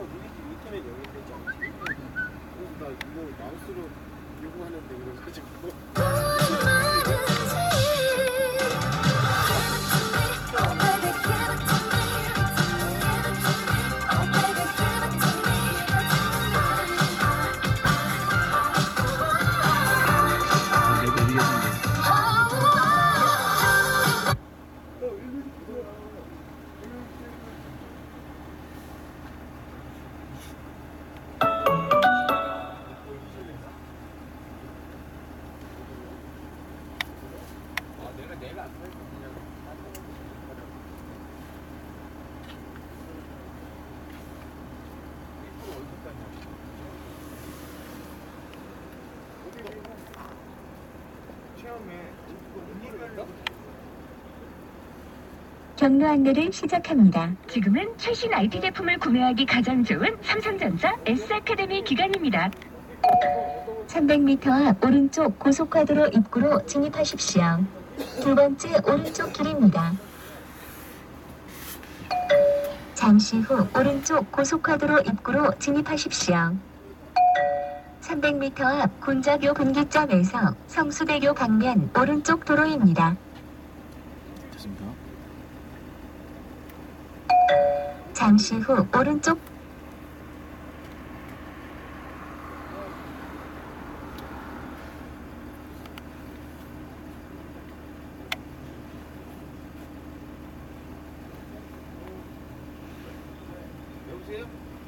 인터넷 연결되지 않지. 그래서 나 이거 마우스로 요구하는데 그래가지고. 내가 이겼는데. 내가 안 살고 그냥 처음에 경로 안내를 시작합니다. 지금은 최신 IT 제품을 구매하기 가장 좋은 삼성전자 S아카데미 기간입니다. 300m 앞 오른쪽 고속화도로 입구로 진입하십시오. 두 번째 오른쪽 길입니다. 잠시 후 오른쪽 고속화도로 입구로 진입하십시오. 300m 앞 곤자교 분기점에서 성수대교 방면 오른쪽 도로입니다. 됐습니다. 잠시 후 오른쪽 여보세요?